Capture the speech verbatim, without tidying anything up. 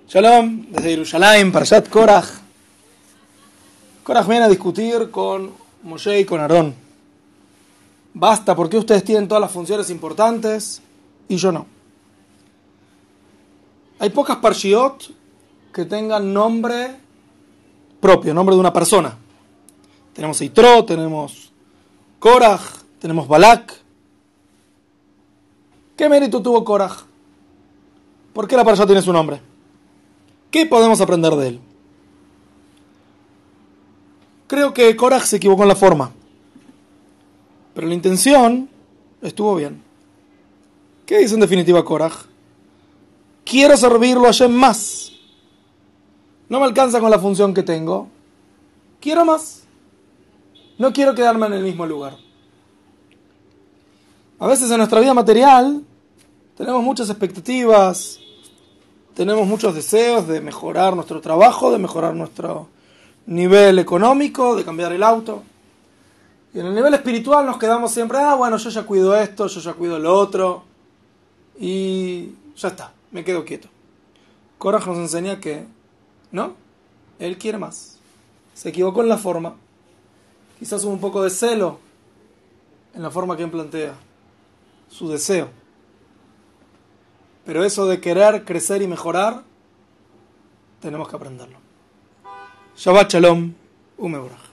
Shalom, desde Yerushalayim, Parashat Korach. Korach viene a discutir con Moshe y con Aarón. Basta, porque ustedes tienen todas las funciones importantes y yo no. Hay pocas parshiot que tengan nombre propio, nombre de una persona. Tenemos Yitro, tenemos Korach, tenemos Balak. ¿Qué mérito tuvo Korach? ¿Por qué la parsha tiene su nombre? ¿Qué podemos aprender de él? Creo que Korach se equivocó en la forma, pero la intención estuvo bien. ¿Qué dice en definitiva Korach? Quiero servirlo a Hashem más. No me alcanza con la función que tengo. Quiero más. No quiero quedarme en el mismo lugar. A veces en nuestra vida material tenemos muchas expectativas, tenemos muchos deseos de mejorar nuestro trabajo, de mejorar nuestro nivel económico, de cambiar el auto. Y en el nivel espiritual nos quedamos siempre, ah, bueno, yo ya cuido esto, yo ya cuido lo otro, y ya está, me quedo quieto. Korach nos enseña que, no, él quiere más. Se equivocó en la forma. Quizás hubo un poco de celo en la forma que él plantea su deseo. Pero eso de querer crecer y mejorar, tenemos que aprenderlo. Shabbat Shalom, Umeborach.